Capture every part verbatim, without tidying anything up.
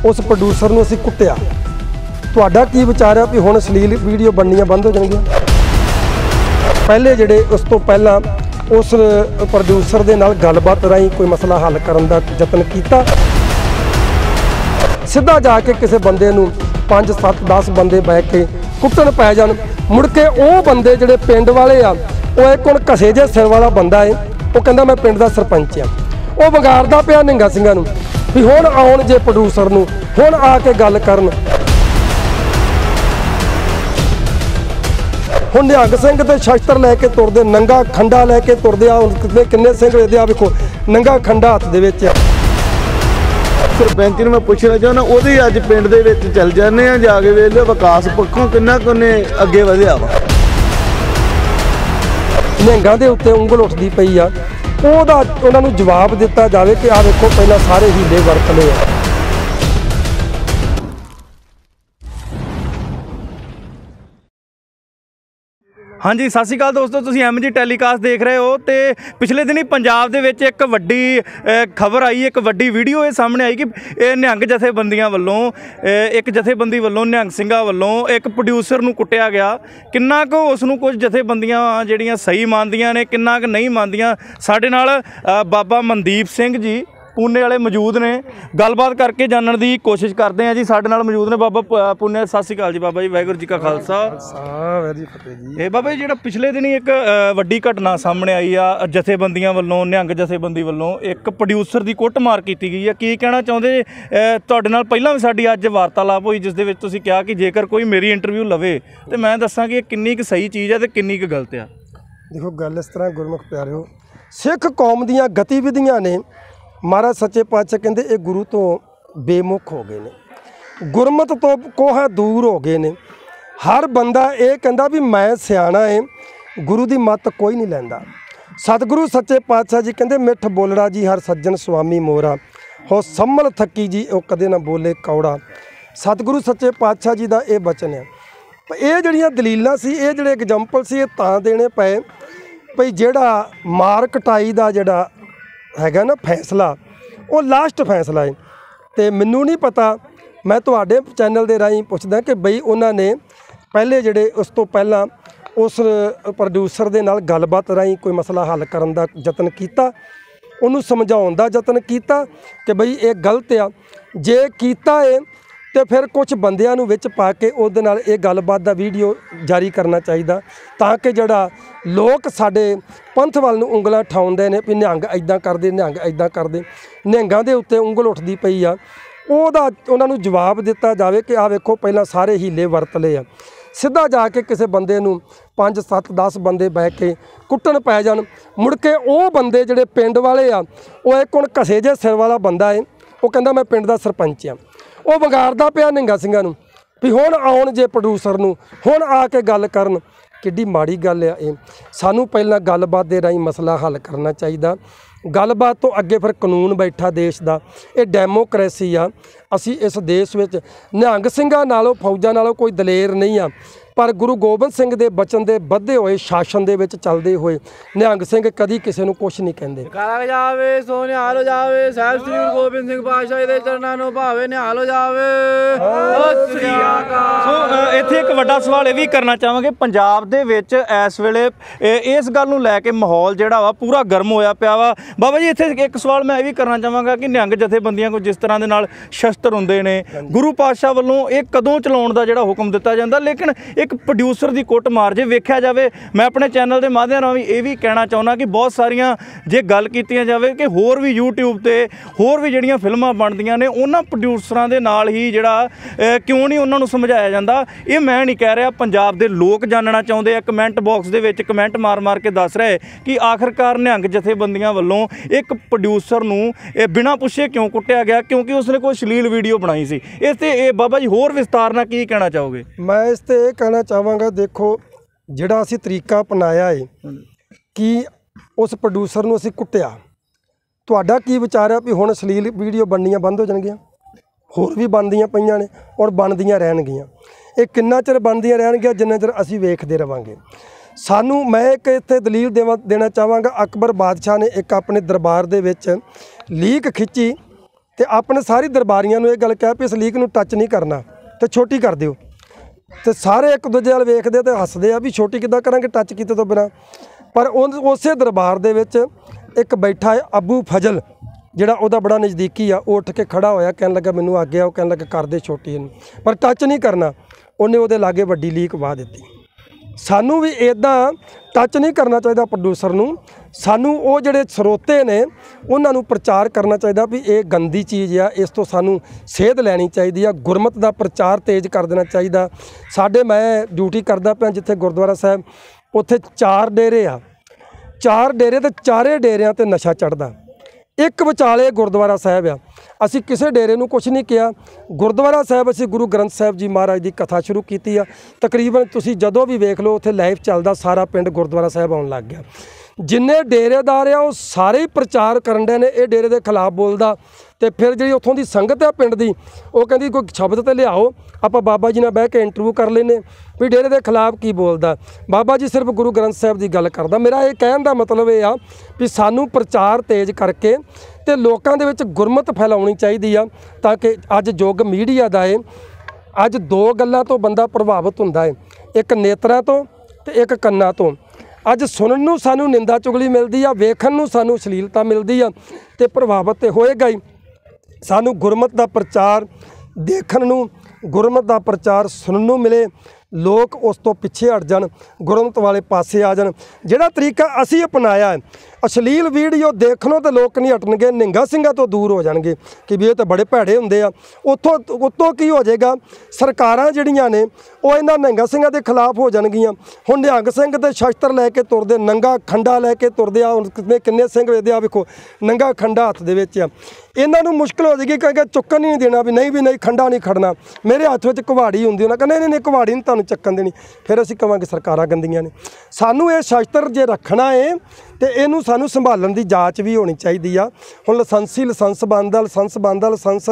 उस प्रोड्यूसर नूं असीं कुੱਟਿਆ। तुहाडा की विचार है भी हुण अश्लील वीडियो बननियां बंद हो जाणगीਆਂ? पहले जिहड़े उस तो पहला उस प्रोड्यूसर दे नाल गलबात राहीं कोई मसला हल करन दा यतन कीता, सीधा जाके किसी बंदे नूं पांच सत्त दस बंदे बह के कुੱਟਣ पै जाण, मुड़ के वो बंदे जिहड़े पिंड वाले आ, वो एक हुण घसे जे सिर वाला बंदा है, वो कहंदा मैं पिंड दा सरपंच आ, वो विगाड़दा पिया निहंगा ਸਿੰਘਾਂ नूं भी हुण आउण जे प्रोड्यूसर नूं हुण आके गल करन। हुण निहंग सिंह ते शस्त्र लैके तुरदे, नंगा खंडा लैके तुरदे आ, कितने किन्ने सिंह वेदे आ वेखो नंगा खंडा हत्थ दे विच। सरपंच मैं पूछना चाहना वो अज पिंड दे विच चल जाने जाके वेख लो विकास पक्षों किन्ना कुने अगे वधिया वा। निहंगां दे उत्ते उंगल उठदी पई आ, ओहदा उन्हां नूं जवाब दिता जाए कि आ वेखो पहला सारे हीले वरत लए आ। हाँ जी, सत श्री अकाल दोस्तों, तुसीं एम जी टैलीकास्ट देख रहे हो। तो पिछले दिन ही पंजाब दे विच एक वड्डी खबर आई, एक वड्डी वीडियो ये सामने आई कि निहंग जथेबंदियां वल्लों एक जथेबंदी वल्लों निहंग ਸਿੰਘਾਂ वल्लों एक प्रोड्यूसर नूं कुੱਟਿਆ गया। किन्ना कुछ उसनूं कुछ जथेबंदियां ਜਿਹੜੀਆਂ सही मानदियां ने, किन्ना कुछ नहीं मानदियां। साडे नाल बाबा मनदीप सिंह जी पूने वाले मौजूद ने, गलबात करके जानने की कोशिश करते हैं जी। साडे नाल मौजूद ने बाबा पूने। सत श्री अकाल जी बाबा जी, वाहिगुरू जी का खालसा वाहिगुरू जी फतेह जी। ये बाबा जी जिहड़ा पिछले दिन ही एक वड्डी घटना सामने आई आ, जथेबंदियां वल्लों निहंग जथेबंदी वल्लों एक प्रोड्यूसर की कुੱਟਮਾਰ की गई है, की कहना चाहुंदे? तुहाडे नाल पहिलां भी साडी अज वार्तालाप हुई जिस दे विच तुसीं कहा कि जेकर कोई मेरी इंटरव्यू लवे तो मैं दस्सां कि किन्नी क सही चीज़ है तो किन्नी क गलत है। देखो गल इस तरह गुरमुख प्यारिओ, सिख कौम दीयां गतिविधियां ने महाराज सच्चे पातशाह कहते ये गुरु तो बेमुख हो गए ने, गुरमत तो कोहा दूर हो गए ने। हर बंदा ये कहता भी मैं सियाणा है, गुरु की मत कोई नहीं लैंदा। सतगुरु सच्चे पातशाह जी कहते मिठ बोलड़ा जी हर सज्जन स्वामी मोरा, हो संभल थकी जी वो कदे ना बोले कौड़ा। सतगुरु सच्चे पातशाह जी का यह बचन है। ये जड़ियाँ दलीलां सी, ये जड़े एग्जाम्पल सी, ये तां देने पे भई जिहड़ा मार कटाई का जिहड़ा हैगा ना फैसला, वो लास्ट फैसला है। तो मैनू नहीं पता, मैं तुहाडे चैनल के राही पुछदा कि बई उन्होंने पहले जिहड़े उस तो पहला उस प्रोड्यूसर दे नाल गलबात राही कोई मसला हल करन दा यतन कीता, उन्होंने समझाउण दा यतन कीता कि बई ये गलत आ। जे कीता है तो फिर कुछ बंदियां नूं विच पा के उहदे नाल ये गलबात दा वीडियो जारी करना चाहिए, ताकि जिहड़ा लोग साडे पंथ वाल नूं उंगलां ठाउंदे ने भी निहंग इदां करदे, निहंग इदां करदे, निहंगां दे उत्ते उंगल उठदी पई आ, ओहदा उहनां नूं जवाब दिता जाए कि आ वेखो पहलां सारे हीले वरत लए आ। सीधा जाके किसी बंदे नूं पांच सत्त दस बंदे बह के कुੱਟਣ पै जाण, मुड़ के वो बंदे जिहड़े पिंड वाले आ, वो एक हुण घसे जे सिर वाला बंदा है, वो कहंदा मैं पिंड दा सरपंच आ, वो विगाड़दा पिया निहंगा ਸਿੰਘਾਂ नूं भी हुण आउण जे प्रोड्यूसर नूं हुण आके गल करन। किड्डी माड़ी गल है ये। सानू पहला गलबात दे राही मसला हल करना चाहिए। गलबात तो अगे फिर कानून बैठा देश का, ये डेमोक्रेसी आ। असी इस देश में निहंग ਸਿੰਘਾਂ नालों फौजां नालों कोई दलेर नहीं आ, पर गुरु गोबिंद सिंह के बचन के बधे हुए शासन के चलते हुए निहंग सिंह कभी किसी को कुछ नहीं कहते। जावे सो निहाल हो जावे, साहिब श्री गुरु गोबिंद सिंह पातशाह दे चरणां नूं भावे निहाल हो जावे। सो इत्थे एक वड्डा सवाल ये भी करना चाहांगे, पंजाब दे विच इस वेले इस गल नूं लैके माहौल जिहड़ा वा पूरा गर्म होया पिया वा। बाबा जी इत्थे एक सवाल मैं ये भी करना चाहांगा कि निहंग जथेबंदियां को जिस तरह दे नाल शस्त्र हुंदे ने, गुरु पातशाह वल्लों ये कदों चलाउण दा जिहड़ा हुक्म दिता जांदा, लेकिन एक प्रोड्यूसर की कुੱਟਮਾਰ जे वेख्या जाए, मैं अपने चैनल के माध्यम राही ये भी कहना चाहुंदा कि बहुत सारिया जे गल कीतियां जाए कि होर भी यूट्यूब ते होर भी जिहड़ियां फिल्मां बनदियां ने उन्हां प्रोड्यूसरां दे नाल ही जिहड़ा क्यों नहीं उन्हां नूं समझाया जांदा। ये मैं नहीं कह रहा, पंजाब दे लोग जानना चाहुंदे आ, कमेंट बॉक्स दे विच कमेंट मार मार के दस रहे कि आखिरकार निहंग जथेबंदियां वल्लों एक प्रोड्यूसर नूं बिना पुछे क्यों कुੱਟਿਆ गया, क्योंकि उसने कोई अश्लील वीडियो बनाई सी। इस ते बाबा जी होर विस्तार नाल की कहना चाहोगे? मैं इस ते कहना चाहांगा, देखो जिहड़ा असीं तरीका अपनाया है कि उस प्रोड्यूसर नूं असीं कुੱਟਿਆ, तुहाडा की विचार है भी हुण अश्लील वीडियो बननियां बंद हो जाणगीਆਂ? होर भी बनदियां पईयां ने और बनदियां रहणगीਆਂ। ये किन्ना चिर बनदियां रहणगीਆਂ जिन्ना चिर असीं वेखदे रहांगे। सानू मैं एक इत्थे दलील देवा देना चाहांगा, अकबर बादशाह ने एक अपने दरबार दे विच लीक खिंची ਤੇ ਆਪਣੇ ਸਾਰੀ ਦਰਬਾਰੀਆਂ ਨੂੰ ਇਹ ਗੱਲ ਕਹਿ ਵੀ ਇਸ ਲੀਕ ਨੂੰ ਟੱਚ ਨਹੀਂ ਕਰਨਾ ਤੇ ਛੋਟੀ ਕਰ ਦਿਓ। ਤੇ ਸਾਰੇ ਇੱਕ ਦੂਜੇ ਵੱਲ ਵੇਖਦੇ ਤੇ ਹੱਸਦੇ ਆ ਵੀ ਛੋਟੀ ਕਿੱਦਾਂ ਕਰਾਂਗੇ ਟੱਚ ਕੀਤੇ ਤੋਂ ਬਿਨਾਂ। ਪਰ ਉਹ ਉਸੇ ਦਰਬਾਰ ਦੇ ਵਿੱਚ ਇੱਕ ਬੈਠਾ ਹੈ ਅਬੂ ਫਜ਼ਲ, ਜਿਹੜਾ ਉਹਦਾ ਬੜਾ ਨਜ਼ਦੀਕੀ ਆ, ਉਹ ਉੱਠ ਕੇ ਖੜਾ ਹੋਇਆ, ਕਹਿਣ ਲੱਗਾ ਮੈਨੂੰ ਆਗਿਆ, ਉਹ ਕਹਿਣ ਲੱਗਾ ਕਰਦੇ ਛੋਟੀ ਇਹਨੂੰ, ਪਰ ਟੱਚ ਨਹੀਂ ਕਰਨਾ। ਉਹਨੇ ਉਹਦੇ ਲਾਗੇ ਵੱਡੀ ਲੀਕ ਵਾਹ ਦਿੱਤੀ। ਸਾਨੂੰ ਵੀ ਇੱਦਾਂ ਟੱਚ ਨਹੀਂ ਕਰਨਾ ਚਾਹੀਦਾ ਪ੍ਰੋਡਿਊਸਰ ਨੂੰ। ਸਾਨੂੰ ਉਹ ਜਿਹੜੇ ਸਰੋਤੇ ਨੇ ਉਹਨਾਂ ਨੂੰ ਪ੍ਰਚਾਰ ਕਰਨਾ ਚਾਹੀਦਾ ਵੀ ਇਹ ਗੰਦੀ ਚੀਜ਼ ਆ, ਇਸ ਤੋਂ ਸਾਨੂੰ ਸੇਧ ਲੈਣੀ ਚਾਹੀਦੀ ਆ। ਗੁਰਮਤ ਦਾ ਪ੍ਰਚਾਰ ਤੇਜ਼ ਕਰ ਦੇਣਾ ਚਾਹੀਦਾ। ਸਾਡੇ ਮੈਂ ਡਿਊਟੀ ਕਰਦਾ ਪਿਆ ਜਿੱਥੇ ਗੁਰਦੁਆਰਾ ਸਾਹਿਬ, ਉੱਥੇ ਚਾਰ ਡੇਰੇ ਆ, ਚਾਰ ਡੇਰੇ ਤੇ ਚਾਰੇ ਡੇਰਿਆਂ ਤੇ ਨਸ਼ਾ ਚੜ੍ਹਦਾ। ਇੱਕ ਵਿਚਾਲੇ ਗੁਰਦੁਆਰਾ ਸਾਹਿਬ ਆ। ਅਸੀਂ ਕਿਸੇ ਡੇਰੇ ਨੂੰ ਕੁਛ ਨਹੀਂ ਕਿਹਾ। ਗੁਰਦੁਆਰਾ ਸਾਹਿਬ ਅਸੀਂ ਗੁਰੂ ਗ੍ਰੰਥ ਸਾਹਿਬ ਜੀ ਮਹਾਰਾਜ ਦੀ ਕਥਾ ਸ਼ੁਰੂ ਕੀਤੀ ਆ। ਤਕਰੀਬਨ ਤੁਸੀਂ ਜਦੋਂ ਵੀ ਵੇਖ ਲਓ ਉੱਥੇ ਲਾਈਵ ਚੱਲਦਾ, ਸਾਰਾ ਪਿੰਡ ਗੁਰਦੁਆਰਾ ਸਾਹਿਬ ਆਉਣ ਲੱਗ ਗਿਆ। ਜਿੰਨੇ ਡੇਰੇਦਾਰ ਆ ਉਹ ਸਾਰੇ ਹੀ ਪ੍ਰਚਾਰ ਕਰਨ ਦੇ ਨੇ ਇਹ ਡੇਰੇ ਦੇ ਖਿਲਾਫ ਬੋਲਦਾ। ਤੇ ਫਿਰ ਜਿਹੜੀ ਉੱਥੋਂ ਦੀ ਸੰਗਤ ਆ ਪਿੰਡ ਦੀ, ਉਹ ਕਹਿੰਦੀ ਕੋਈ ਸ਼ਬਦ ਤੇ ਲਿਆਓ, ਆਪਾਂ ਬਾਬਾ ਜੀ ਨਾਲ ਬਹਿ ਕੇ ਇੰਟਰਵਿਊ ਕਰ ਲੈਨੇ ਵੀ ਡੇਰੇ ਦੇ ਖਿਲਾਫ ਕੀ ਬੋਲਦਾ। ਬਾਬਾ ਜੀ ਸਿਰਫ ਗੁਰੂ ਗ੍ਰੰਥ ਸਾਹਿਬ ਦੀ ਗੱਲ ਕਰਦਾ। ਮੇਰਾ ਇਹ ਕਹਿਣ ਦਾ ਮਤਲਬ ਇਹ ਆ ਵੀ ਸਾਨੂੰ ਪ੍ਰਚਾਰ ਤੇਜ਼ ਕਰਕੇ ਤੇ ਲੋਕਾਂ ਦੇ ਵਿੱਚ ਗੁਰਮਤ ਫੈਲਾਉਣੀ ਚਾਹੀਦੀ ਆ, ਤਾਂ ਕਿ ਅੱਜ ਯੁੱਗ ਮੀਡੀਆ ਦਾ ਏ। ਅੱਜ ਦੋ ਗੱਲਾਂ ਤੋਂ ਬੰਦਾ ਪ੍ਰਭਾਵਿਤ ਹੁੰਦਾ ਹੈ, ਇੱਕ ਨੇਤਰਾਂ ਤੋਂ ਤੇ ਇੱਕ ਕੰਨਾਂ ਤੋਂ। ਅੱਜ ਸੁਣਨ ਨੂੰ ਸਾਨੂੰ ਨਿੰਦਾ ਚੁਗਲੀ ਮਿਲਦੀ ਆ, ਵੇਖਣ ਨੂੰ ਸਾਨੂੰ ਅਸ਼ਲੀਲਤਾ ਮਿਲਦੀ ਆ, ਤੇ ਪ੍ਰਭਾਵਿਤ ਤੇ ਹੋਏਗਾ ਹੀ। ਸਾਨੂੰ ਗੁਰਮਤ ਦਾ ਪ੍ਰਚਾਰ ਦੇਖਣ ਨੂੰ, ਗੁਰਮਤ ਦਾ ਪ੍ਰਚਾਰ ਸੁਣਨ ਨੂੰ ਮਿਲੇ, ਲੋਕ ਉਸ ਤੋਂ ਪਿੱਛੇ ਹਟ ਜਾਣ, ਗੁਰਮਤ ਵਾਲੇ ਪਾਸੇ ਆ ਜਾਣ। ਜਿਹੜਾ ਤਰੀਕਾ ਅਸੀਂ ਅਪਣਾਇਆ ਹੈ, ਅਸ਼ਲੀਲ ਵੀਡੀਓ ਦੇਖਣੋਂ ਤੇ ਲੋਕ ਨਹੀਂ ਹਟਣਗੇ, ਨਿਹੰਗਾਂ ਸਿੰਘਾਂ ਤੋਂ ਦੂਰ ਹੋ ਜਾਣਗੇ ਕਿ ਵੀ ਇਹ ਤਾਂ ਬੜੇ ਭੈੜੇ ਹੁੰਦੇ ਆ। ਉੱਥੋਂ ਉੱਤੋਂ ਕੀ ਹੋ ਜਾਏਗਾ, ਸਰਕਾਰਾਂ ਜਿਹੜੀਆਂ ਨੇ ਉਹ ਇਹਨਾਂ ਨਿਹੰਗਾਂ ਸਿੰਘਾਂ ਦੇ ਖਿਲਾਫ ਹੋ ਜਾਣਗੀਆਂ। ਹੁਣ ਨਿਹੰਗ ਸਿੰਘ ਤੇ ਸ਼ਸਤਰ ਲੈ ਕੇ ਤੁਰਦੇ, ਨੰਗਾ ਖੰਡਾ ਲੈ ਕੇ ਤੁਰਦੇ ਆ। ਹੁਣ ਕਿੰਨੇ ਕਿੰਨੇ ਸਿੰਘ ਵੇਖਦੇ ਆ, ਵੇਖੋ ਨੰਗਾ ਖੰਡਾ ਹੱਥ ਦੇ ਵਿੱਚ ਆ। ਇਹਨਾਂ ਨੂੰ ਮੁਸ਼ਕਿਲ ਹੋ ਜਾਏਗੀ ਕਿ ਚੁੱਕਣ ਨਹੀਂ ਦੇਣਾ, ਵੀ ਨਹੀਂ ਵੀ ਨਹੀਂ ਖੰਡਾ ਨਹੀਂ ਖੜਨਾ, ਮੇਰੇ ਹੱਥ ਵਿੱਚ ਕੁਹਾੜੀ ਹੁੰਦੀ। ਉਹਨਾਂ ਕਹਿੰਦੇ ਨਹੀਂ ਨਹੀਂ ਕੁਹਾੜੀ ਨਹੀਂ ਤੁਹਾਨੂੰ ਚੱਕਣ ਦੇਣੀ। ਫਿਰ ਅਸੀਂ ਕਹਾਂਗੇ ਸਰਕਾਰਾਂ ਗੰਦੀਆਂ ਨੇ। ਸਾਨੂੰ ਇਹ ਸ਼ਸਤਰ ਜੇ ਰੱਖਣਾ ਹੈ ਤੇ ਇਹਨੂੰ ਸਾਨੂੰ ਸੰਭਾਲਣ ਦੀ ਜਾਂਚ ਵੀ ਹੋਣੀ ਚਾਹੀਦੀ ਆ। ਹੁਣ ਲਾਇਸੈਂਸੀ ਲਾਇਸੈਂਸ ਬਣਦਾ, ਲਾਇਸੈਂਸ ਬਣਦਾ, ਲਾਇਸੈਂਸ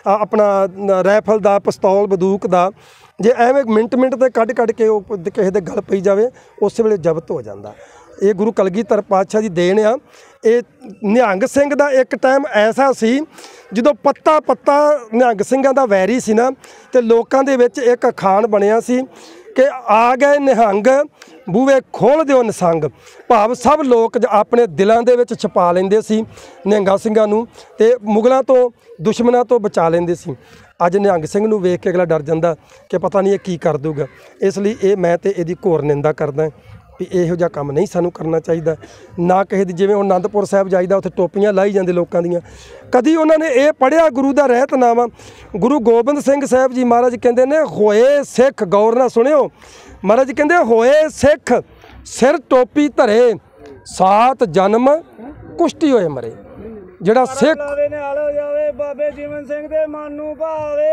ਆਪਣਾ ਰਾਈਫਲ ਦਾ, ਪਿਸਤੌਲ, ਬੰਦੂਕ ਦਾ, ਜੇ ਐਵੇਂ ਮਿੰਟ ਮਿੰਟ ਤੇ ਕੱਢ ਕੱਢ ਕੇ ਉਹ ਕਿਸੇ ਦੇ ਗਲ ਪਈ ਜਾਵੇ, ਉਸੇ ਵੇਲੇ ਜ਼ਬਤ ਹੋ ਜਾਂਦਾ। ਇਹ ਗੁਰੂ ਕਲਗੀਧਰ ਪਾਤਸ਼ਾਹ ਦੀ ਦੇਣ ਆ। ਇਹ ਨਿਹੰਗ ਸਿੰਘ ਦਾ ਇੱਕ ਟਾਈਮ ਐਸਾ ਸੀ ਜਦੋਂ ਪੱਤਾ ਪੱਤਾ ਨਿਹੰਗ ਸਿੰਘਾਂ ਦਾ ਵੈਰੀ ਸੀ ਨਾ, ਤੇ ਲੋਕਾਂ ਦੇ ਵਿੱਚ ਇੱਕ ਅਖਾਣ ਬਣਿਆ ਸੀ ਕਿ ਆ ਗਏ ਨਿਹੰਗ ਬੂਹੇ ਖੋਲ੍ਹ ਦਿਓ ਨਿਸੰਗ। ਭਾਵ ਸਭ ਲੋਕ ਆਪਣੇ ਦਿਲਾਂ ਦੇ ਵਿੱਚ ਛੁਪਾ ਲੈਂਦੇ ਸੀ ਨਿਹੰਗਾਂ ਸਿੰਘਾਂ ਨੂੰ, ਤੇ ਮੁਗਲਾਂ ਤੋਂ, ਦੁਸ਼ਮਣਾਂ ਤੋਂ ਬਚਾ ਲੈਂਦੇ ਸੀ। ਅੱਜ ਨਿਹੰਗ ਸਿੰਘ ਨੂੰ ਵੇਖ ਕੇ ਅਗਲਾ ਡਰ ਜਾਂਦਾ ਕਿ ਪਤਾ ਨਹੀਂ ਇਹ ਕੀ ਕਰ ਦੂਗਾ। ਇਸ ਲਈ ਇਹ ਮੈਂ ਤੇ ਇਹਦੀ ਘੋਰ ਨਿੰਦਾ ਕਰਦਾ ਵੀ ਇਹੋ ਜਿਹਾ ਕੰਮ ਨਹੀਂ ਸਾਨੂੰ ਕਰਨਾ ਚਾਹੀਦਾ। ਨਾ ਕਿਸੇ ਦੀ, ਜਿਵੇਂ ਹੁਣ ਅਨੰਦਪੁਰ ਸਾਹਿਬ ਜਾਈਦਾ, ਉੱਥੇ ਟੋਪੀਆਂ ਲਾਈ ਜਾਂਦੇ ਲੋਕਾਂ ਦੀਆਂ। ਕਦੀ ਉਹਨਾਂ ਨੇ ਇਹ ਪੜ੍ਹਿਆ ਗੁਰੂ ਦਾ ਰਹਿਤਨਾਮਾ, ਗੁਰੂ ਗੋਬਿੰਦ ਸਿੰਘ ਸਾਹਿਬ ਜੀ ਮਹਾਰਾਜ ਕਹਿੰਦੇ ਨੇ ਹੋਏ ਸਿੱਖ, ਗੌਰ ਨਾਲ ਸੁਣਿਓ, ਮਹਾਰਾਜ ਕਹਿੰਦੇ ਹੋਏ ਸਿੱਖ ਸਿਰ ਟੋਪੀ ਧਰੇ, ਸਾਤ ਜਨਮ ਕੁਸ਼ਤੀ ਹੋਏ ਮਰੇ। ਜਿਹੜਾ ਸਿੱਖ ਜਾਵੇ ਬਾਬੇ ਜੀਵਨ ਸਿੰਘ ਦੇ ਮਨ ਨੂੰ ਭਾਵੇ।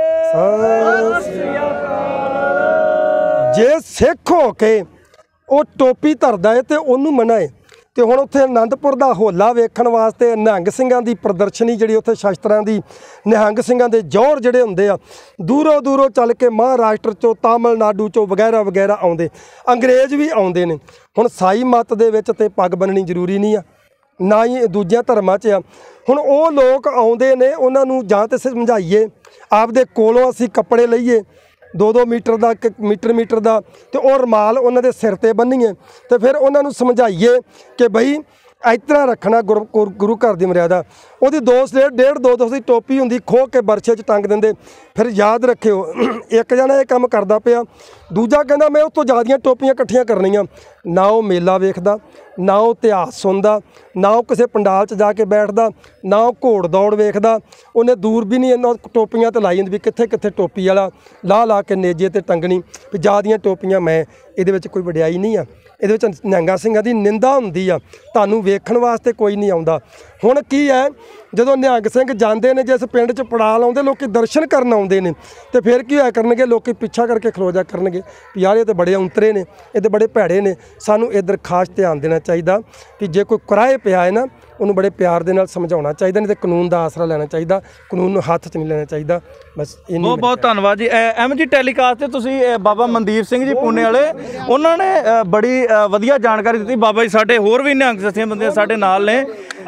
ਜੇ ਸਿੱਖ ਹੋ ਕੇ ਉਹ ਟੋਪੀ ਧਰਦਾ ਹੈ ਤੇ ਉਹਨੂੰ ਮਨਾਏ। ਤੇ ਹੁਣ ਉੱਥੇ ਆਨੰਦਪੁਰ ਦਾ ਹੋਲਾ ਵੇਖਣ ਵਾਸਤੇ ਨਿਹੰਗ ਸਿੰਘਾਂ ਦੀ ਪ੍ਰਦਰਸ਼ਨੀ, ਜਿਹੜੀ ਉੱਥੇ ਸ਼ਸਤਰਾਂ ਦੀ, ਨਿਹੰਗ ਸਿੰਘਾਂ ਦੇ ਜੌਹਰ ਜਿਹੜੇ ਹੁੰਦੇ ਆ, ਦੂਰੋਂ ਦੂਰੋਂ ਚੱਲ ਕੇ ਮਹਾਰਾਸ਼ਟਰ ਚੋਂ, ਤਾਮਿਲਨਾਡੂ ਚੋਂ ਵਗੈਰਾ ਵਗੈਰਾ ਆਉਂਦੇ, ਅੰਗਰੇਜ਼ ਵੀ ਆਉਂਦੇ ਨੇ। ਹੁਣ ਸਾਈ ਮੱਤ ਦੇ ਵਿੱਚ ਤੇ ਪੱਗ ਬੰਨਣੀ ਜ਼ਰੂਰੀ ਨਹੀਂ ਆ, ਨਾ ਹੀ ਦੂਜਿਆਂ ਧਰਮਾਂ 'ਚ ਆ। ਹੁਣ ਉਹ ਲੋਕ ਆਉਂਦੇ ਨੇ, ਉਹਨਾਂ ਨੂੰ ਜਾਂ ਤਾਂ ਸਮਝਾਈਏ, ਆਪਦੇ ਕੋਲੋਂ ਅਸੀਂ ਕੱਪੜੇ ਲਈਏ ਦੋ ਦੋ ਮੀਟਰ ਦਾ, ਮੀਟਰ ਮੀਟਰ ਦਾ, ਤੇ ਉਹ ਰੁਮਾਲ ਉਹਨਾਂ ਦੇ ਸਿਰ ਤੇ ਬੰਨੀਏ, ਤੇ ਫਿਰ ਉਹਨਾਂ ਨੂੰ ਸਮਝਾਈਏ ਕਿ ਬਈ ਇਸ ਤਰ੍ਹਾਂ ਰੱਖਣਾ ਗੁਰੂ ਗੁਰੂ ਘਰ ਦੀ ਮਰਿਆਦਾ। ਉਹਦੀ ਦੋ ਡੇਢ ਡੇਢ ਦੋ ਦੋ ਦੀ ਟੋਪੀ ਹੁੰਦੀ, ਖੋਹ ਕੇ ਬਰਛੇ 'ਚ ਟੰਗ ਦਿੰਦੇ। ਫਿਰ ਯਾਦ ਰੱਖਿਓ, ਇੱਕ ਜਣਾ ਇਹ ਕੰਮ ਕਰਦਾ ਪਿਆ, ਦੂਜਾ ਕਹਿੰਦਾ ਮੈਂ ਉਸ ਤੋਂ ਜ਼ਿਆਦੀਆਂ ਟੋਪੀਆਂ ਇਕੱਠੀਆਂ ਕਰਨੀਆਂ। ਨਾ ਉਹ ਮੇਲਾ ਵੇਖਦਾ, ਨਾ ਉਹ ਇਤਿਹਾਸ ਸੁਣਦਾ, ਨਾ ਉਹ ਕਿਸੇ ਪੰਡਾਲ 'ਚ ਜਾ ਕੇ ਬੈਠਦਾ, ਨਾ ਉਹ ਘੋੜ ਦੌੜ ਵੇਖਦਾ। ਉਹਨੇ ਦੂਰ ਵੀ ਨਹੀਂ ਇਹਨਾਂ ਟੋਪੀਆਂ 'ਤੇ ਲਾਈ ਜਾਂਦੀ ਵੀ ਕਿੱਥੇ ਕਿੱਥੇ ਟੋਪੀ ਵਾਲਾ ਲਾ ਲਾ ਕੇ ਨੇਜੇ 'ਤੇ ਟੰਗਣੀ ਵੀ ਜ਼ਿਆਦੀਆਂ ਟੋਪੀਆਂ। ਮੈਂ ਇਹਦੇ ਵਿੱਚ ਕੋਈ ਵਡਿਆਈ ਨਹੀਂ ਆ, ਇਹਦੇ ਵਿੱਚ ਨਿਹੰਗਾਂ ਸਿੰਘਾਂ ਦੀ ਨਿੰਦਾ ਹੁੰਦੀ ਆ। ਤੁਹਾਨੂੰ ਵੇਖਣ ਵਾਸਤੇ ਕੋਈ ਨਹੀਂ ਆਉਂਦਾ। ਹੁਣ ਕੀ ਹੈ, ਜਦੋਂ ਨਿਹੰਗ ਸਿੰਘ ਜਾਂਦੇ ਨੇ, ਜਿਸ ਪਿੰਡ 'ਚ ਪੜਾਅ ਲਾਉਂਦੇ, ਲੋਕ ਦਰਸ਼ਨ ਕਰਨ ਆਉਂਦੇ ਨੇ, ਤੇ ਫਿਰ ਕੀ ਹੋਇਆ ਕਰਨਗੇ, ਲੋਕ ਪਿੱਛਾ ਕਰਕੇ ਖਲੋ ਜਾ ਕਰਨਗੇ ਵੀ ਯਾਰ ਇਹ ਤਾਂ ਬੜੇ ਔਂਤਰੇ ਨੇ, ਇਹ ਤਾਂ ਬੜੇ ਭੈੜੇ ਨੇ। ਸਾਨੂੰ ਇੱਧਰ ਖਾਸ ਧਿਆਨ ਦੇਣਾ ਚਾਹੀਦਾ ਕਿ ਜੇ ਕੋਈ ਕੁਰਾਏ ਪਿਆ ਹੈ ਨਾ, ਉਹਨੂੰ ਬੜੇ ਪਿਆਰ ਦੇ ਨਾਲ ਸਮਝਾਉਣਾ ਚਾਹੀਦਾ, ਨਹੀਂ ਤਾਂ ਕਾਨੂੰਨ ਦਾ ਆਸਰਾ ਲੈਣਾ ਚਾਹੀਦਾ, ਕਾਨੂੰਨ ਨੂੰ ਹੱਥ 'ਚ ਨਹੀਂ ਲੈਣਾ ਚਾਹੀਦਾ। ਬਸ ਇੰਨੀ ਬਹੁਤ ਬਹੁਤ ਧੰਨਵਾਦ ਜੀ। ਐਮ ਜੀ ਟੈਲੀਕਾਸਟ ਤੇ ਤੁਸੀਂ ਬਾਬਾ ਮਨਦੀਪ ਸਿੰਘ ਜੀ ਪੁਣੇ ਵਾਲੇ, ਉਹਨਾਂ ਨੇ ਬੜੀ ਵਧੀਆ ਜਾਣਕਾਰੀ ਦਿੱਤੀ। ਬਾਬਾ ਜੀ ਸਾਡੇ ਹੋਰ ਵੀ ਨਿਹੰਗ ਜਥੇਬੰਦੀਆਂ ਸਾਡੇ ਨਾਲ ਨੇ।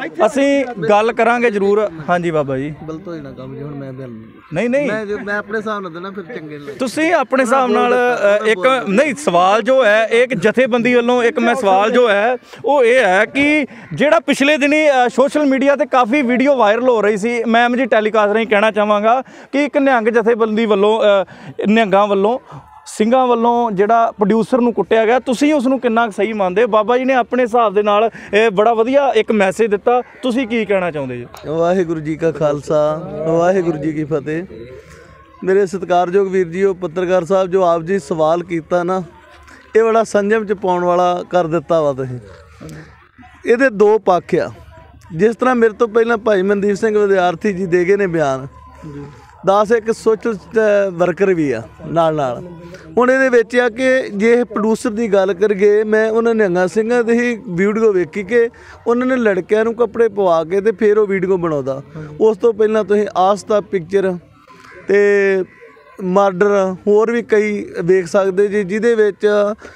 ਅਸੀਂ ਗੱਲ ਕਰਾਂਗੇ ਜ਼ਰੂਰ। ਹਾਂਜੀ ਬਾਬਾ ਜੀ, ਗਲਤ ਹੋਈ ਨਾ ਕੰਮ ਜੀ, ਹੁਣ ਮੈਂ ਬਿਆਨ ਨਹੀਂ ਨਹੀਂ ਮੈਂ ਜੋ ਮੈਂ ਆਪਣੇ ਹਿਸਾਬ ਨਾਲ ਦੇਣਾ ਫਿਰ ਚੰਗੇ ਨਹੀਂ ਲੱਗਦੇ। ਤੁਸੀਂ ਆਪਣੇ ਹਿਸਾਬ ਨਾਲ ਅ, ਇੱਕ ਨਹੀਂ ਸਵਾਲ ਜੋ ਹੈ ਇਹ ਇੱਕ ਜਥੇਬੰਦੀ ਵੱਲੋਂ ਇੱਕ ਮੈਂ ਸਵਾਲ ਜੋ ਹੈ ਉਹ ਇਹ ਹੈ ਕਿ ਜਿਹੜਾ ਪਿਛਲੇ ਦਿਨੀ ਸੋਸ਼ਲ ਮੀਡੀਆ ਤੇ ਕਾਫੀ ਵੀਡੀਓ ਵਾਇਰਲ ਹੋ ਰਹੀ ਸੀ, ਮੈਂ ਐਮ ਜੀ ਟੈਲੀਕਾਸਟ ਰਾਹੀਂ ਕਹਿਣਾ ਚਾਹਾਂਗਾ ਕਿ ਇੱਕ ਨਿਹੰਗ ਜਥੇਬੰਦੀ ਵੱਲੋਂ ਅ, ਨਿਹੰਗਾਂ ਵੱਲੋਂ ਸਿੰਘਾਂ ਵੱਲੋਂ ਜਿਹੜਾ ਪ੍ਰੋਡਿਊਸਰ ਨੂੰ ਕੁੱਟਿਆ ਗਿਆ, ਤੁਸੀਂ ਉਸ ਨੂੰ ਕਿੰਨਾ ਸਹੀ ਮੰਨਦੇ? ਬਾਬਾ ਜੀ ਨੇ ਆਪਣੇ ਹਿਸਾਬ ਦੇ ਨਾਲ ਇਹ ਬੜਾ ਵਧੀਆ ਇੱਕ ਮੈਸੇਜ ਦਿੱਤਾ, ਤੁਸੀਂ ਕੀ ਕਹਿਣਾ ਚਾਹੁੰਦੇ ਜੀ? ਵਾਹਿਗੁਰੂ ਜੀ ਕਾ ਖਾਲਸਾ, ਵਾਹਿਗੁਰੂ ਜੀ ਕੀ ਫਤਿਹ। ਮੇਰੇ ਸਤਿਕਾਰਯੋਗ ਵੀਰ ਜੀ, ਉਹ ਪੱਤਰਕਾਰ ਸਾਹਿਬ ਜੋ ਆਪ ਜੀ ਸਵਾਲ ਕੀਤਾ ਨਾ, ਇਹ ਬੜਾ ਸੰਜਮ ਚ ਪਾਉਣ ਵਾਲਾ ਕਰ ਦਿੱਤਾ ਵਾ ਤੁਸੀਂ। ਇਹਦੇ ਦੋ ਪੱਖ ਆ। ਜਿਸ ਤਰ੍ਹਾਂ ਮੇਰੇ ਤੋਂ ਪਹਿਲਾਂ ਭਾਈ ਮਨਦੀਪ ਸਿੰਘ ਵਿਦਿਆਰਥੀ ਜੀ ਦੇ ਗਏ ਨੇ ਬਿਆਨ, ਦਸ ਇੱਕ ਸੋਸ਼ਲ ਵਰਕਰ ਵੀ ਆ ਨਾਲ ਨਾਲ। ਹੁਣ ਇਹਦੇ ਵਿੱਚ ਆ ਕਿ ਜੇ ਪ੍ਰੋਡਿਊਸਰ ਦੀ ਗੱਲ ਕਰੀਏ, ਮੈਂ ਉਹਨਾਂ ਨਿਹੰਗਾਂ ਸਿੰਘਾਂ ਦੀ ਹੀ ਵੀਡੀਓ ਵੇਖੀ ਕਿ ਉਹਨਾਂ ਨੇ ਲੜਕਿਆਂ ਨੂੰ ਕੱਪੜੇ ਪਵਾ ਕੇ ਤੇ ਫਿਰ ਉਹ ਵੀਡੀਓ ਬਣਾਉਂਦਾ। ਉਸ ਤੋਂ ਪਹਿਲਾਂ ਤੁਸੀਂ ਆਸਤਾ ਪਿਕਚਰ ਤੇ ਮਰਡਰ ਹੋਰ ਵੀ ਕਈ ਵੇਖ ਸਕਦੇ ਜੀ, ਜਿਹਦੇ ਵਿੱਚ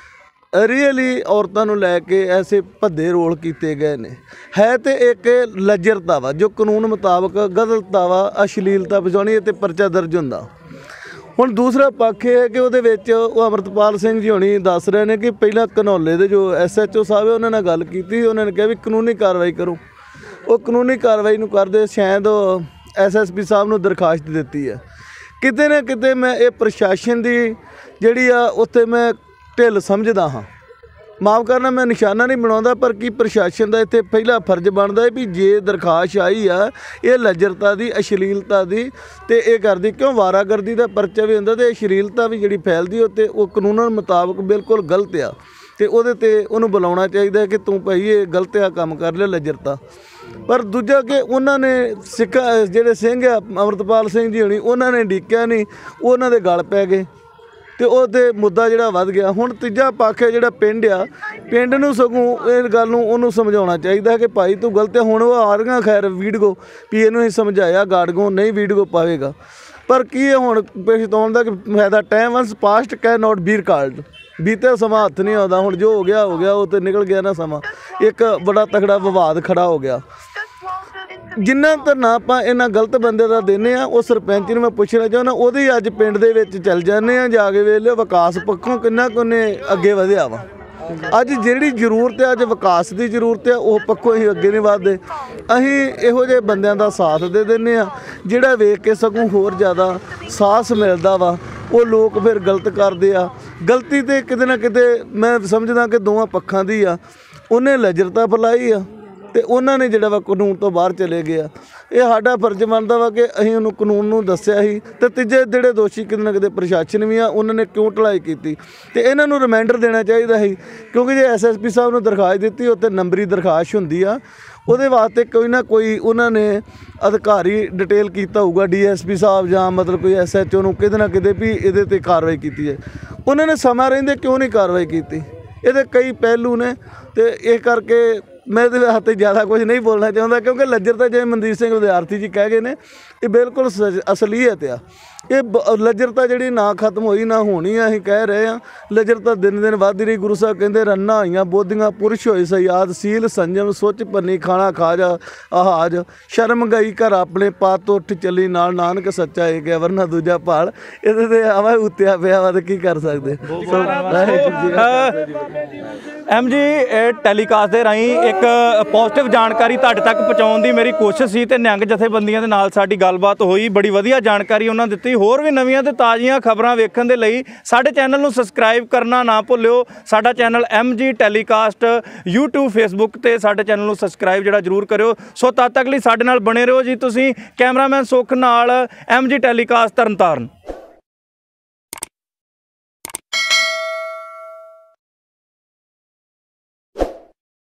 ਰੀਅਲੀ ਔਰਤਾਂ ਨੂੰ ਲੈ ਕੇ ਐਸੇ ਭੱਦੇ ਰੋਲ ਕੀਤੇ ਗਏ ਨੇ। ਹੈ ਤੇ ਇੱਕ ਲੱਜਰਤਾ ਵਾ ਜੋ ਕਾਨੂੰਨ ਮੁਤਾਬਕ ਗਲਤਾ ਵਾ, ਅਸ਼ਲੀਲਤਾ ਵਜਾਉਣੀ ਤੇ ਪਰਚਾ ਦਰਜ ਹੁੰਦਾ। ਹੁਣ ਦੂਸਰਾ ਪੱਖ ਇਹ ਹੈ ਕਿ ਉਹਦੇ ਵਿੱਚ ਉਹ ਅਮਰਤਪਾਲ ਸਿੰਘ ਜੀ ਹੋਣੀ ਦੱਸ ਰਹੇ ਨੇ ਕਿ ਪਹਿਲਾਂ ਘਨੌਲੇ ਦੇ ਜੋ ਐਸ ਐਚ ਓ ਸਾਹਿਬ ਹੈ ਉਹਨਾਂ ਨਾਲ ਗੱਲ ਕੀਤੀ, ਉਹਨਾਂ ਨੇ ਕਿਹਾ ਵੀ ਕਾਨੂੰਨੀ ਕਾਰਵਾਈ ਕਰੋ। ਉਹ ਕਾਨੂੰਨੀ ਕਾਰਵਾਈ ਨੂੰ ਕਰਦੇ ਸ਼ਾਇਦ ਐਸ ਐਸ ਪੀ ਸਾਹਿਬ ਨੂੰ ਦਰਖਾਸਤ ਦਿੱਤੀ ਹੈ। ਕਿਤੇ ਨਾ ਕਿਤੇ ਮੈਂ ਇਹ ਪ੍ਰਸ਼ਾਸਨ ਦੀ ਜਿਹੜੀ ਆ ਉੱਥੇ ਮੈਂ ਢਿੱਲ ਸਮਝਦਾ ਹਾਂ। ਮਾਫ ਕਰਨਾ, ਮੈਂ ਨਿਸ਼ਾਨਾ ਨਹੀਂ ਬਣਾਉਂਦਾ, ਪਰ ਕੀ ਪ੍ਰਸ਼ਾਸਨ ਦਾ ਇੱਥੇ ਪਹਿਲਾ ਫਰਜ਼ ਬਣਦਾ ਹੈ ਵੀ ਜੇ ਦਰਖਾਸਤ ਆਈ ਆ ਇਹ ਲੱਜਰਤਾ ਦੀ, ਅਸ਼ਲੀਲਤਾ ਦੀ ਤੇ ਇਹ ਕਰਦੀ ਕਿਉਂ ਵਾਰਾਗਰਦੀ ਦਾ ਪਰਚਾ ਵੀ ਹੁੰਦਾ ਤੇ ਅਸ਼ਲੀਲਤਾ ਵੀ ਜਿਹੜੀ ਫੈਲਦੀ ਉਹ ਤੇ ਉਹ ਕਾਨੂੰਨਾਂ ਮੁਤਾਬਕ ਬਿਲਕੁਲ ਗਲਤ ਆ ਤੇ ਉਹਦੇ ਤੇ ਉਹਨੂੰ ਬੁਲਾਉਣਾ ਚਾਹੀਦਾ ਕਿ ਤੂੰ ਭਾਈ ਇਹ ਗਲਤ ਆ ਕੰਮ ਕਰ ਲਿਆ, ਲੱਜਰਤਾ। ਪਰ ਦੂਜਾ ਕਿ ਉਹਨਾਂ ਨੇ ਸਿੱਖ ਜਿਹੜੇ ਸਿੰਘ ਆ ਅਮਰਤਪਾਲ ਸਿੰਘ ਜੀ ਹੋਣੀ, ਉਹਨਾਂ ਨੇ ਡੀਕਿਆ ਨਹੀਂ, ਉਹਨਾਂ ਦੇ ਗਲ ਪੈ ਗਏ ਤੇ ਉਹ ਤੇ ਮੁੱਦਾ ਜਿਹੜਾ ਵੱਧ ਗਿਆ। ਹੁਣ ਤੀਜਾ ਪੱਖ ਹੈ ਜਿਹੜਾ ਪਿੰਡ ਆ, ਪਿੰਡ ਨੂੰ ਸਗੋਂ ਇਹ ਗੱਲ ਨੂੰ ਉਹਨੂੰ ਸਮਝਾਉਣਾ ਚਾਹੀਦਾ ਕਿ ਭਾਈ ਤੂੰ ਗਲਤ ਹੈ। ਹੁਣ ਉਹ ਆ ਰਹੀਆਂ ਖੈਰ ਵੀਡੀਓ ਵੀ ਇਹਨੂੰ ਹੀ ਸਮਝਾਇਆ ਗਾੜਗੋਂ ਨਹੀਂ ਵੀਡੀਓ ਪਾਵੇਗਾ, ਪਰ ਕੀ ਹੈ ਹੁਣ ਪਛਤਾਉਣ ਦਾ ਕਿ ਫਾਇਦਾ? Time once past can not be recalled. ਬੀਤੇ ਸਮਾਂ ਹੱਥ ਨਹੀਂ ਆਉਂਦਾ, ਹੁਣ ਜੋ ਹੋ ਗਿਆ ਹੋ ਗਿਆ, ਉਹ ਤੇ ਨਿਕਲ ਗਿਆ ਨਾ ਸਮਾਂ। ਇੱਕ ਬੜਾ ਤਕੜਾ ਵਿਵਾਦ ਖੜਾ ਹੋ ਗਿਆ। ਜਿੰਨਾ ਧਰਨਾ ਆਪਾਂ ਇਹਨਾਂ ਗਲਤ ਬੰਦੇ ਦਾ ਦਿੰਦੇ ਆ, ਉਹ ਸਰਪੰਚ ਨੂੰ ਮੈਂ ਪੁੱਛਣਾ ਚਾਹੁੰਦਾ, ਉਹਦੀ ਅੱਜ ਪਿੰਡ ਦੇ ਵਿੱਚ ਚੱਲ ਜਾਂਦੇ ਆ, ਜਾ ਕੇ ਵੇਖ ਲਿਓ ਵਿਕਾਸ ਪੱਖੋਂ ਕਿੰਨਾ ਕੁ ਉਹਨੇ ਅੱਗੇ ਵਧਿਆ ਵਾ। ਅੱਜ ਜਿਹੜੀ ਜ਼ਰੂਰਤ ਹੈ, ਅੱਜ ਵਿਕਾਸ ਦੀ ਜ਼ਰੂਰਤ ਹੈ, ਉਹ ਪੱਖੋਂ ਅਸੀਂ ਅੱਗੇ ਨਹੀਂ ਵਧਦੇ। ਅਸੀਂ ਇਹੋ ਜਿਹੇ ਬੰਦਿਆਂ ਦਾ ਸਾਥ ਦੇ ਦਿੰਦੇ ਆ ਜਿਹੜਾ ਵੇਖ ਕੇ ਸਗੋਂ ਹੋਰ ਜ਼ਿਆਦਾ ਸਾਹਸ ਮਿਲਦਾ ਵਾ। ਉਹ ਲੋਕ ਫਿਰ ਗਲਤ ਕਰਦੇ ਆ। ਗਲਤੀ ਤੇ ਕਿਤੇ ਨਾ ਕਿਤੇ ਮੈਂ ਸਮਝਦਾ ਕਿ ਦੋਵਾਂ ਪੱਖਾਂ ਦੀ ਆ। ਉਹਨੇ ਲੱਜਰਤਾ ਫੈਲਾਈ ਆ ਤੇ ਉਹਨਾਂ ਨੇ ਜਿਹੜਾ ਵਾ ਕਾਨੂੰਨ ਤੋਂ ਬਾਹਰ ਚਲੇ ਗਏ ਆ। ਇਹ ਸਾਡਾ ਫਰਜ਼ ਬਣਦਾ ਵਾ ਕਿ ਅਸੀਂ ਉਹਨੂੰ ਕਾਨੂੰਨ ਨੂੰ ਦੱਸਿਆ ਸੀ ਤੇ ਤੀਜੇ ਜਿਹੜੇ ਦੋਸ਼ੀ ਕਿਤੇ ਨਾ ਕਿਤੇ ਪ੍ਰਸ਼ਾਸਨ ਵੀ ਆ, ਉਹਨਾਂ ਨੇ ਕਿਉਂ ਢਿਲਾਈ ਕੀਤੀ ਤੇ ਇਹਨਾਂ ਨੂੰ ਰਿਮਾਈਂਡਰ ਦੇਣਾ ਚਾਹੀਦਾ ਸੀ। ਕਿਉਂਕਿ ਜੇ ਐਸ ਐਸ ਪੀ ਸਾਹਿਬ ਨੂੰ ਦਰਖਾਸਤ ਦਿੱਤੀ, ਉੱਤੇ ਨੰਬਰੀ ਦਰਖਾਸਤ ਹੁੰਦੀ ਆ, ਉਹਦੇ ਵਾਸਤੇ ਕੋਈ ਨਾ ਕੋਈ ਉਹਨਾਂ ਨੇ ਅਧਿਕਾਰੀ ਡਿਟੇਲ ਕੀਤਾ ਹੋਊਗਾ, ਡੀ ਐਸ ਪੀ ਸਾਹਿਬ ਜਾਂ ਮਤਲਬ ਕੋਈ ਐਸ ਐਚ ਓ ਨੂੰ ਕਿਤੇ ਨਾ ਕਿਤੇ ਵੀ ਇਹਦੇ 'ਤੇ ਕਾਰਵਾਈ ਕੀਤੀ ਹੈ। ਉਹਨਾਂ ਨੇ ਸਮਾਂ ਰਹਿੰਦੇ ਕਿਉਂ ਨਹੀਂ ਕਾਰਵਾਈ ਕੀਤੀ? ਇਹਦੇ ਕਈ ਪਹਿਲੂ ਨੇ ਤੇ ਇਹ ਕਰਕੇ ਮੈਂ ਇਹਦੇ ਵਾਸਤੇ ਜ਼ਿਆਦਾ ਕੁਝ ਨਹੀਂ ਬੋਲਣਾ ਚਾਹੁੰਦਾ, ਕਿਉਂਕਿ ਲੱਜਰਤਾ ਜਿਵੇਂ ਮਨਦੀਪ ਸਿੰਘ ਵਿਦਿਆਰਥੀ ਜੀ ਕਹਿ ਗਏ ਨੇ, ਇਹ ਬਿਲਕੁਲ ਅਸਲੀਅਤ ਆ। ਇਹ ਲੱਜਰਤਾ ਜਿਹੜੀ ਨਾ ਖਤਮ ਹੋਈ ਨਾ ਹੋਣੀ ਆ। ਅਸੀਂ ਕਹਿ ਰਹੇ ਹਾਂ ਲੱਜਰਤਾ ਦਿਨ ਦਿਨ ਵੱਧ ਰਹੀ। ਗੁਰੂ ਸਾਹਿਬ ਕਹਿੰਦੇ ਰੰਨਾਂ ਹੋਈਆਂ ਬੋਧੀਆਂ ਪੁਰਸ਼ ਹੋਏ ਸਯਾਦ, ਸੀਲ ਸੰਜਮ ਸੁੱਚ ਪੰਨੀ ਖਾਣਾ ਖਾ ਜਾ ਆਹਾਜ, ਸ਼ਰਮ ਗਈ ਘਰ ਆਪਣੇ ਪਾਤ ਉੱਠ ਚੱਲੀ ਨਾਲ ਨਾਨਕ ਸੱਚਾ ਏ ਗਿਆ ਵਰਨਾ ਦੂਜਾ ਭਾਲ। ਇਹਦੇ ਤੇ ਆਵਾ ਉੱਤਿਆ ਪਿਆ ਵਾ ਤੇ ਕੀ ਕਰ ਸਕਦੇ। ਐਮ ਜੀ ਟੈਲੀਕਾਸਟ ਦੇ ਰਾਹੀਂ ਇੱਕ ਪੋਜ਼ਿਟਿਵ ਜਾਣਕਾਰੀ ਤੁਹਾਡੇ ਤੱਕ ਪਹੁੰਚਾਉਣ ਦੀ ਮੇਰੀ ਕੋਸ਼ਿਸ਼ ਸੀ ਤੇ ਨਿਹੰਗ ਜਥੇਬੰਦੀਆਂ ਦੇ ਨਾਲ ਸਾਡੀ ਗੱਲਬਾਤ ਹੋਈ, ਬੜੀ ਵਧੀਆ ਜਾਣਕਾਰੀ ਉਹਨਾਂ ਦਿੱਤੀ। ਹੋਰ ਵੀ ਨਵੀਆਂ ਤੇ ਤਾਜ਼ੀਆਂ ਖਬਰਾਂ ਵੇਖਣ ਦੇ ਲਈ ਸਾਡੇ ਚੈਨਲ ਨੂੰ ਸਬਸਕ੍ਰਾਈਬ ਕਰਨਾ ਨਾ ਭੁੱਲਿਓ। ਸਾਡਾ channel M G telecast YouTube Facebook ਤੇ ਸਾਡੇ ਚੈਨਲ ਨੂੰ ਸਬਸਕ੍ਰਾਈਬ ਜਿਹੜਾ ਜ਼ਰੂਰ ਕਰਿਓ। ਸੋ ਤਦ ਤੱਕ ਲਈ ਸਾਡੇ ਨਾਲ ਬਣੇ ਰਹੋ ਜੀ। ਤੁਸੀਂ ਕੈਮਰਾਮੈਨ ਸੁੱਖ ਨਾਲ ਐਮ ਜੀ ਟੈਲੀਕਾਸਟ ਤਰਨਤਾਰਨ।